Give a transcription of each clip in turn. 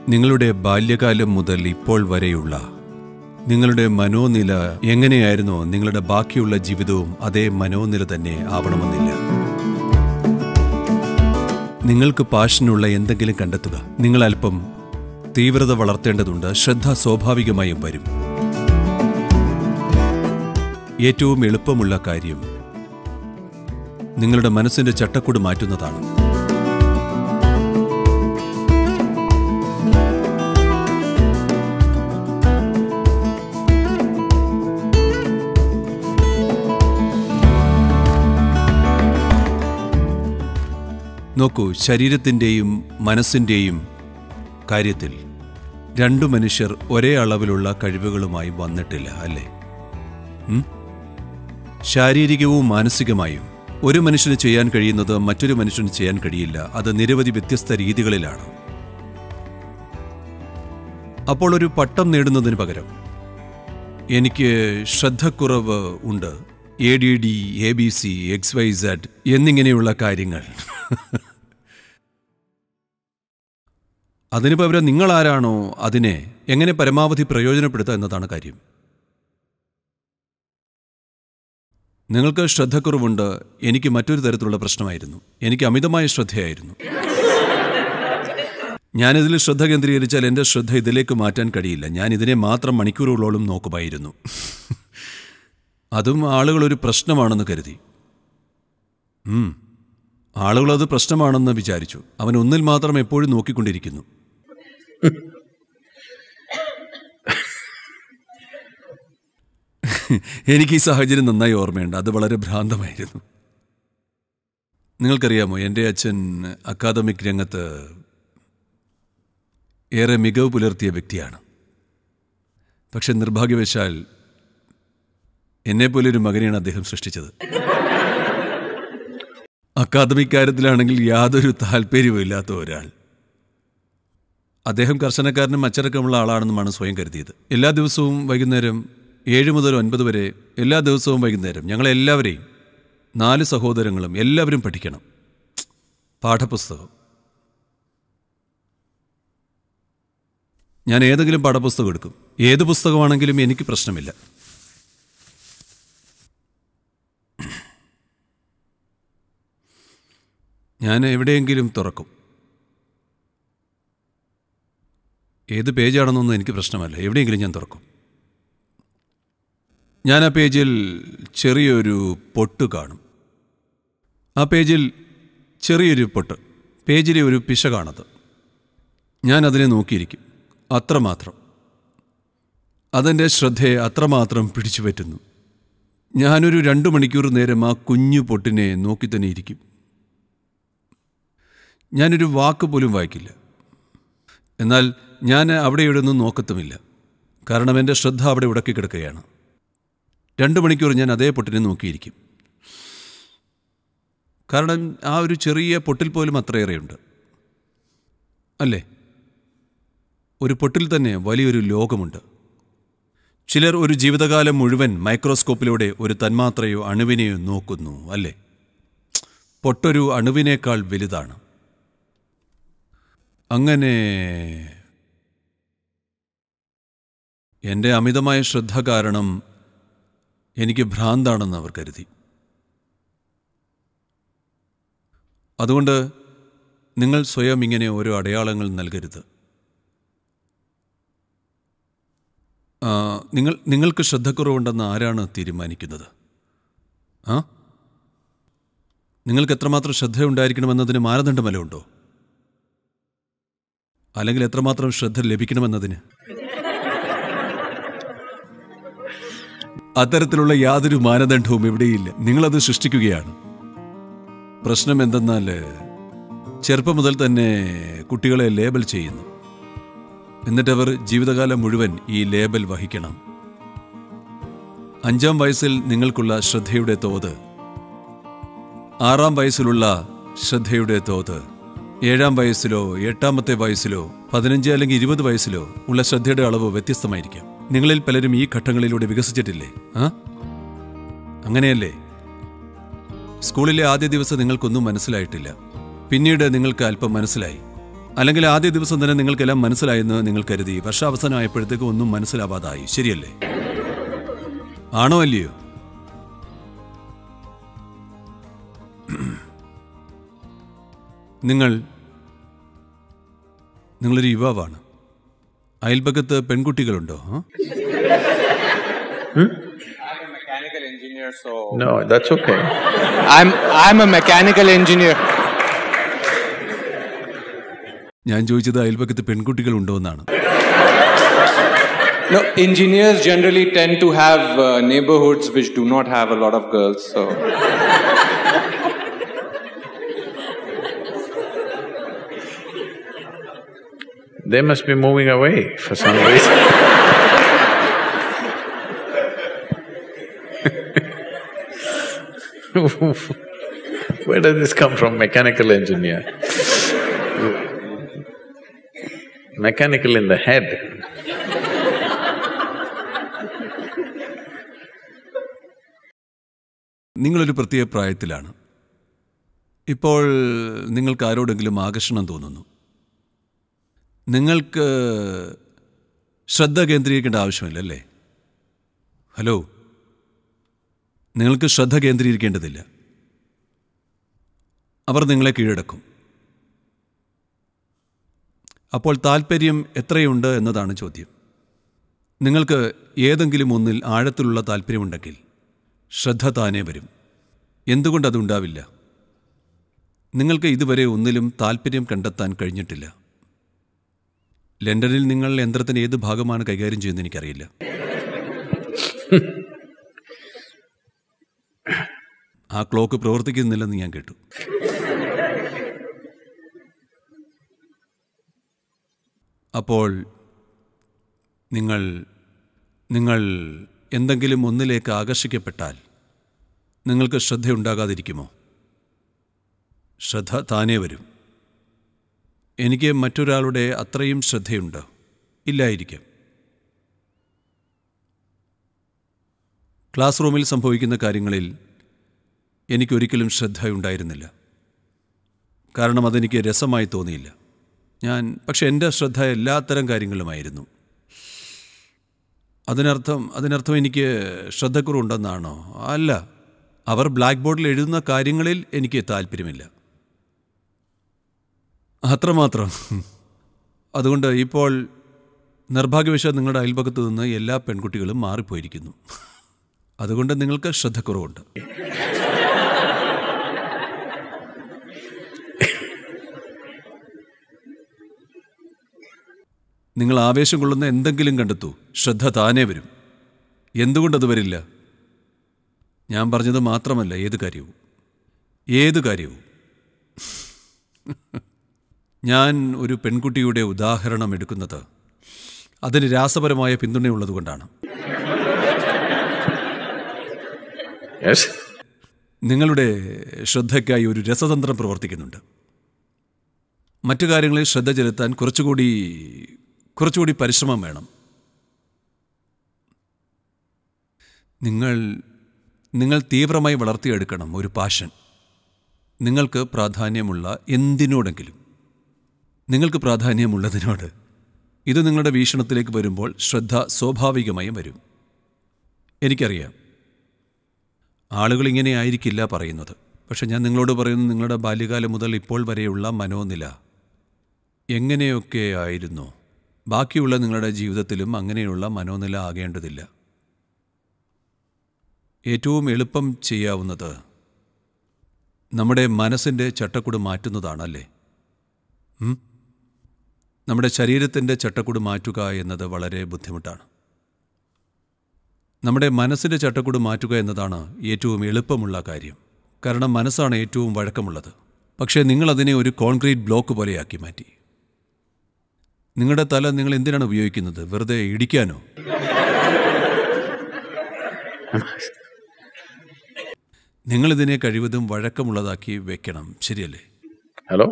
നിങ്ങളുടെ ബാല്യകാലം മുതൽ ഇപ്പോൾ വരെയുള്ള നിങ്ങളുടെ മനോനില എങ്ങനെയായിരുന്നോ നിങ്ങളുടെ ബാക്കിയുള്ള ജീവിതവും അതേ മനോനില തന്നെ ആവണമെന്നില്ല. നിങ്ങൾക്ക് പാഷനുള്ള എന്തെങ്കിലും കണ്ടെത്തുക. നിങ്ങൾ അല്പം തീവ്രത വളർത്തേണ്ടതുണ്ട്. ശ്രദ്ധ സ്വാഭാവികമായും വരും. ഏറ്റവും എളുപ്പമുള്ള കാര്യം നിങ്ങളുടെ മനസ്സിന്റെ ചട്ടക്കൂട് മാറ്റുന്നതാണ്. നോക്കൂ, ശരീരത്തിൻ്റെയും മനസ്സിൻ്റെയും കാര്യത്തിൽ രണ്ടു മനുഷ്യർ ഒരേ അളവിലുള്ള കഴിവുകളുമായി വന്നിട്ടില്ല, അല്ലേ? ശാരീരികവും മാനസികമായും ഒരു മനുഷ്യന് ചെയ്യാൻ കഴിയുന്നത് മറ്റൊരു മനുഷ്യന് ചെയ്യാൻ കഴിയില്ല. അത് നിരവധി വ്യത്യസ്ത രീതികളിലാണ്. അപ്പോൾ ഒരു പട്ടം നേടുന്നതിന് പകരം എനിക്ക് ശ്രദ്ധക്കുറവ് ഉണ്ട്, ADD, ABC, XYZ എന്നിങ്ങനെയുള്ള കാര്യങ്ങൾ, അതിനു പകരം നിങ്ങളാരാണോ അതിനെ എങ്ങനെ പരമാവധി പ്രയോജനപ്പെടുത്തുക എന്നതാണ് കാര്യം. നിങ്ങൾക്ക് ശ്രദ്ധക്കുറവുണ്ട്. എനിക്ക് മറ്റൊരു തരത്തിലുള്ള പ്രശ്നമായിരുന്നു. എനിക്ക് അമിതമായ ശ്രദ്ധയായിരുന്നു. ഞാനിതിൽ ശ്രദ്ധ കേന്ദ്രീകരിച്ചാൽ എൻ്റെ ശ്രദ്ധ ഇതിലേക്ക് മാറ്റാൻ കഴിയില്ല. ഞാൻ ഇതിനെ മാത്രം മണിക്കൂറുകളോളം നോക്കുമായിരുന്നു. അതും ആളുകളൊരു പ്രശ്നമാണെന്ന് കരുതി. ആളുകളത് പ്രശ്നമാണെന്ന് വിചാരിച്ചു. അവൻ ഒന്നിൽ മാത്രം എപ്പോഴും നോക്കിക്കൊണ്ടിരിക്കുന്നു. എനിക്ക് ഈ സാഹചര്യം നന്നായി ഓർമ്മയുണ്ട്. അത് വളരെ ഭ്രാന്തമായിരുന്നു. നിങ്ങൾക്കറിയാമോ, എൻ്റെ അച്ഛൻ അക്കാദമിക് രംഗത്ത് ഏറെ മികവ് പുലർത്തിയ വ്യക്തിയാണ്. പക്ഷെ നിർഭാഗ്യവശാൽ എന്നെപ്പോലൊരു മകനെയാണ് അദ്ദേഹം സൃഷ്ടിച്ചത്. അക്കാദമിക് കാര്യത്തിലാണെങ്കിൽ യാതൊരു താല്പര്യവും ഇല്ലാത്ത ഒരാൾ. അദ്ദേഹം കർശനക്കാരനും അച്ചടക്കമുള്ള ആളാണെന്നുമാണ് സ്വയം കരുതിയത്. എല്ലാ ദിവസവും വൈകുന്നേരം 7 മുതൽ 9 വരെ എല്ലാ ദിവസവും വൈകുന്നേരം ഞങ്ങളെല്ലാവരെയും 4 സഹോദരങ്ങളും എല്ലാവരും പഠിക്കണം. പാഠപുസ്തകം. ഞാൻ ഏതെങ്കിലും പാഠപുസ്തകം എടുക്കും. ഏത് പുസ്തകമാണെങ്കിലും എനിക്ക് പ്രശ്നമില്ല. ഞാൻ എവിടെയെങ്കിലും തുറക്കും. ഏത് പേജാണെന്നൊന്നും എനിക്ക് പ്രശ്നമല്ല. എവിടെയെങ്കിലും ഞാൻ തുറക്കും. ഞാൻ ആ പേജിൽ ചെറിയൊരു പൊട്ട് കാണും. ആ പേജിൽ ചെറിയൊരു പൊട്ട്, പേജിലെ ഒരു പിശകാണത്. ഞാൻ അതിനെ നോക്കിയിരിക്കും. അത്രമാത്രം. അതെൻ്റെ ശ്രദ്ധയെ അത്രമാത്രം പിടിച്ചു പറ്റുന്നു. ഞാനൊരു 2 മണിക്കൂർ നേരം ആ കുഞ്ഞു പൊട്ടിനെ നോക്കി തന്നെ ഇരിക്കും. ഞാനൊരു വാക്ക് പോലും വായിക്കില്ല. എന്നാൽ ഞാൻ അവിടെ ഇവിടെയൊന്നും നോക്കത്തുമില്ല. കാരണം എൻ്റെ ശ്രദ്ധ അവിടെ ഉടക്കി കിടക്കുകയാണ്. 2 മണിക്കൂർ ഞാൻ അതേ പൊട്ടിനെ നോക്കിയിരിക്കും. കാരണം ആ ഒരു ചെറിയ പൊട്ടിൽ പോലും അത്രയേറെയുണ്ട്, അല്ലേ? ഒരു പൊട്ടിൽ തന്നെ വലിയൊരു ലോകമുണ്ട്. ചിലർ ഒരു ജീവിതകാലം മുഴുവൻ മൈക്രോസ്കോപ്പിലൂടെ ഒരു തന്മാത്രയോ അണുവിനെയോ നോക്കുന്നു, അല്ലേ? പൊട്ടൊരു അണുവിനേക്കാൾ വലുതാണ്. അങ്ങനെ എൻ്റെ അമിതമായ ശ്രദ്ധ കാരണം എനിക്ക് ഭ്രാന്താണെന്ന് അവർ കരുതി. അതുകൊണ്ട് നിങ്ങൾ സ്വയം ഇങ്ങനെ ഓരോ അടയാളങ്ങൾ നൽകരുത്. നിങ്ങൾക്ക് ശ്രദ്ധക്കുറവുണ്ടെന്ന് ആരാണ് തീരുമാനിക്കുന്നത്? നിങ്ങൾക്ക് എത്രമാത്രം ശ്രദ്ധയുണ്ടായിരിക്കണമെന്നതിന് മാനദണ്ഡമല്ല ഉണ്ടോ? അല്ലെങ്കിൽ എത്രമാത്രം ശ്രദ്ധ ലഭിക്കണമെന്നതിന്? അത്തരത്തിലുള്ള യാതൊരു മാനദണ്ഡവും ഇവിടെയില്ല. നിങ്ങളത് സൃഷ്ടിക്കുകയാണ്. പ്രശ്നം എന്തെന്നാൽ ചെറുപ്പം മുതൽ തന്നെ കുട്ടികളെ ലേബൽ ചെയ്യുന്നു. എന്നിട്ടവർ ജീവിതകാലം മുഴുവൻ ഈ ലേബൽ വഹിക്കണം. 5-ാം വയസ്സിൽ നിങ്ങൾക്കുള്ള ശ്രദ്ധയുടെ തോത്, 6-ാം വയസ്സിലുള്ള ശ്രദ്ധയുടെ തോത്, 7-ാം വയസ്സിലോ 8-ാമത്തെ വയസ്സിലോ 15 അല്ലെങ്കിൽ 20 വയസ്സിലോ ഉള്ള ശ്രദ്ധയുടെ അളവ് വ്യത്യസ്തമായിരിക്കാം. നിങ്ങളിൽ പലരും ഈ ഘട്ടങ്ങളിലൂടെ വികസിച്ചിട്ടില്ലേ? അങ്ങനെയല്ലേ? സ്കൂളിലെ ആദ്യ ദിവസം നിങ്ങൾക്കൊന്നും മനസ്സിലായിട്ടില്ല. പിന്നീട് നിങ്ങൾക്ക് അല്പം മനസ്സിലായി. അല്ലെങ്കിൽ ആദ്യ ദിവസം തന്നെ നിങ്ങൾക്കെല്ലാം മനസ്സിലായെന്ന് നിങ്ങൾ കരുതി, വർഷാവസാനമായപ്പോഴത്തേക്ക് ഒന്നും മനസ്സിലാവാതായി, ശരിയല്ലേ? ആണോ അല്ലയോ? നിങ്ങളൊരു യുവാവാണ്. അയൽപക്കത്ത് പെൺകുട്ടികളുണ്ടോ? No, that's okay. I'm a mechanical engineer. ഞാൻ ചോദിച്ചത് അയൽപക്കത്ത് പെൺകുട്ടികൾ ഉണ്ടോ എന്നാണ്. No, engineers generally tend to have neighborhoods which do not have a lot of girls. So. They must be moving away for some reason. Where does this come from? Mechanical engineer. Mechanical in the head. നിങ്ങളൊരു പ്രത്യേക പ്രായത്തിലാണ്. ഇപ്പോൾ നിങ്ങൾക്ക് ആരോടെങ്കിലും ആകർഷണം തോന്നുന്നു. നിങ്ങൾക്ക് ശ്രദ്ധ കേന്ദ്രീകരിക്കേണ്ട ആവശ്യമില്ലല്ലേ? Hello, നിങ്ങൾക്ക് ശ്രദ്ധ കേന്ദ്രീകരിക്കേണ്ടതില്ല. അവർ നിങ്ങളെ കീഴടക്കും. അപ്പോൾ താല്പര്യം എത്രയുണ്ട് എന്നതാണ് ചോദ്യം. നിങ്ങൾക്ക് ഏതെങ്കിലും ഒന്നിൽ ആഴത്തിലുള്ള താല്പര്യമുണ്ടെങ്കിൽ ശ്രദ്ധ താനേ വരും. എന്തുകൊണ്ടതുണ്ടാവില്ല? നിങ്ങൾക്ക് ഇതുവരെ ഒന്നിലും താല്പര്യം കണ്ടെത്താൻ കഴിഞ്ഞിട്ടില്ല. ലണ്ടനിൽ നിങ്ങൾ യന്ത്രത്തിന് ഏത് ഭാഗമാണ് കൈകാര്യം ചെയ്യുന്നത് എനിക്കറിയില്ല. ആ ക്ലോക്ക് പ്രവർത്തിക്കുന്നില്ലെന്ന് ഞാൻ കേട്ടു. അപ്പോൾ നിങ്ങൾ എന്തെങ്കിലും ഒന്നിലേക്ക് ആകർഷിക്കപ്പെട്ടാൽ നിങ്ങൾക്ക് ശ്രദ്ധയുണ്ടാകാതിരിക്കുമോ? ശ്രദ്ധ താനേ വരും. എനിക്ക് മറ്റൊരാളുടെ അത്രയും ശ്രദ്ധയുണ്ടോ? ഇല്ലായിരിക്കാം. ക്ലാസ് റൂമിൽ സംഭവിക്കുന്ന കാര്യങ്ങളിൽ എനിക്കൊരിക്കലും ശ്രദ്ധയുണ്ടായിരുന്നില്ല. കാരണം അതെനിക്ക് രസമായി തോന്നിയില്ല. പക്ഷെ എൻ്റെ ശ്രദ്ധ എല്ലാത്തരം കാര്യങ്ങളുമായിരുന്നു. അതിനർത്ഥം എനിക്ക് ശ്രദ്ധക്കുറവുണ്ടെന്നാണോ? അല്ല. അവർ ബ്ലാക്ക് ബോർഡിൽ എഴുതുന്ന കാര്യങ്ങളിൽ എനിക്ക് താല്പര്യമില്ല, അത്രമാത്രം. അതുകൊണ്ട് ഇപ്പോൾ നിർഭാഗ്യവശാൽ നിങ്ങളുടെ അയൽപക്കത്ത് നിന്ന് എല്ലാ പെൺകുട്ടികളും മാറിപ്പോയിരിക്കുന്നു. അതുകൊണ്ട് നിങ്ങൾക്ക് ശ്രദ്ധക്കുറവുണ്ട്. നിങ്ങൾ ആവേശം കൊള്ളുന്ന എന്തെങ്കിലും കണ്ടെത്തൂ, ശ്രദ്ധ താനേ വരും. എന്തുകൊണ്ടത് വരില്ല? ഞാൻ പറഞ്ഞത് മാത്രമല്ല, ഏത് കാര്യവും. ഞാൻ ഒരു പെൺകുട്ടിയുടെ ഉദാഹരണം എടുക്കുന്നത് അതിന് രാസപരമായ പിന്തുണയുള്ളതുകൊണ്ടാണ്. നിങ്ങളുടെ ശ്രദ്ധയ്ക്കായി ഒരു രസതന്ത്രം പ്രവർത്തിക്കുന്നുണ്ട്. മറ്റു കാര്യങ്ങളിൽ ശ്രദ്ധ ചെലുത്താൻ കുറച്ചുകൂടി പരിശ്രമം വേണം. നിങ്ങൾ തീവ്രമായി വളർത്തിയെടുക്കണം ഒരു പാഷൻ. നിങ്ങൾക്ക് പ്രാധാന്യമുള്ള എന്തിനോടെങ്കിലും, നിങ്ങൾക്ക് പ്രാധാന്യമുള്ളതിനോട്. ഇത് നിങ്ങളുടെ വീക്ഷണത്തിലേക്ക് വരുമ്പോൾ ശ്രദ്ധ സ്വാഭാവികമായും വരും. എനിക്കറിയാം ആളുകൾ ഇങ്ങനെ ആയിരിക്കില്ല പറയുന്നത്. പക്ഷെ ഞാൻ നിങ്ങളോട് പറയുന്നു, നിങ്ങളുടെ ബാല്യകാലം മുതൽ ഇപ്പോൾ വരെയുള്ള മനോനില എങ്ങനെയൊക്കെ ആയിരുന്നോ, ബാക്കിയുള്ള നിങ്ങളുടെ ജീവിതത്തിലും അങ്ങനെയുള്ള മനോനില ആകേണ്ടതില്ല. ഏറ്റവും എളുപ്പം ചെയ്യാവുന്നത് നമ്മുടെ മനസ്സിൻ്റെ ചട്ടക്കൂട് മാറ്റുന്നതാണല്ലേ? നമ്മുടെ ശരീരത്തിൻ്റെ ചട്ടക്കൂട് മാറ്റുക എന്നത് വളരെ ബുദ്ധിമുട്ടാണ്. നമ്മുടെ മനസ്സിൻ്റെ ചട്ടക്കൂട് മാറ്റുക എന്നതാണ് ഏറ്റവും എളുപ്പമുള്ള കാര്യം. കാരണം മനസ്സാണ് ഏറ്റവും വഴക്കമുള്ളത്. പക്ഷേ നിങ്ങളതിനെ ഒരു കോൺക്രീറ്റ് ബ്ലോക്ക് പോലെയാക്കി മാറ്റി. നിങ്ങളുടെ തല നിങ്ങൾ എന്തിനാണ് ഉപയോഗിക്കുന്നത്? വെറുതെ ഇടിക്കാനോ? നിങ്ങളിതിനെ കഴിവതും വഴക്കമുള്ളതാക്കി വെക്കണം, ശരിയല്ലേ? ഹലോ,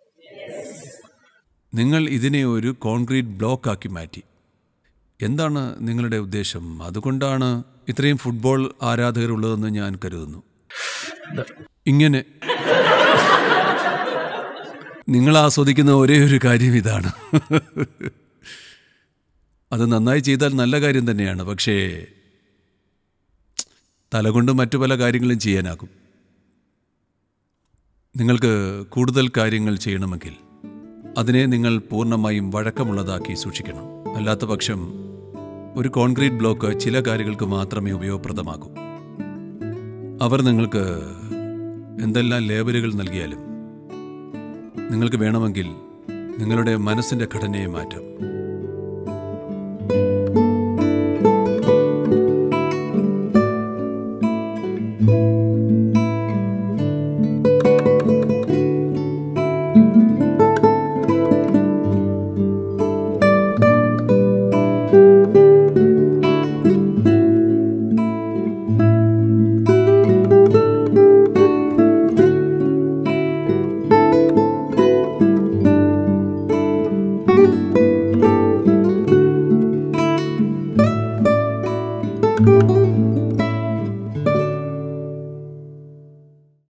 നിങ്ങൾ ഇതിനെ ഒരു കോൺക്രീറ്റ് ബ്ലോക്കാക്കി മാറ്റി. എന്താണ് നിങ്ങളുടെ ഉദ്ദേശം? അതുകൊണ്ടാണ് ഇത്രയും ഫുട്ബോൾ ആരാധകരുള്ളതെന്ന് ഞാൻ കരുതുന്നു. ഇങ്ങനെ നിങ്ങൾ ആസ്വദിക്കുന്ന ഒരേ ഒരു കാര്യം ഇതാണ്. അത് നന്നായി ചെയ്താൽ നല്ല കാര്യം തന്നെയാണ്. പക്ഷേ തലകൊണ്ട് മറ്റു പല കാര്യങ്ങളും ചെയ്യാനാകും. നിങ്ങൾക്ക് കൂടുതൽ കാര്യങ്ങൾ ചെയ്യണമെങ്കിൽ അതിനെ നിങ്ങൾ പൂർണ്ണമായും വഴക്കമുള്ളതാക്കി സൂക്ഷിക്കണം. അല്ലാത്ത പക്ഷം ഒരു കോൺക്രീറ്റ് ബ്ലോക്ക് ചില കാര്യങ്ങൾക്ക് മാത്രമേ ഉപയോഗപ്രദമാകൂ. അവർ നിങ്ങൾക്ക് എന്തെല്ലാം ലേബലുകൾ നൽകിയാലും നിങ്ങൾക്ക് വേണമെങ്കിൽ നിങ്ങളുടെ മനസ്സിൻ്റെ ഘടനയെ മാറ്റാം.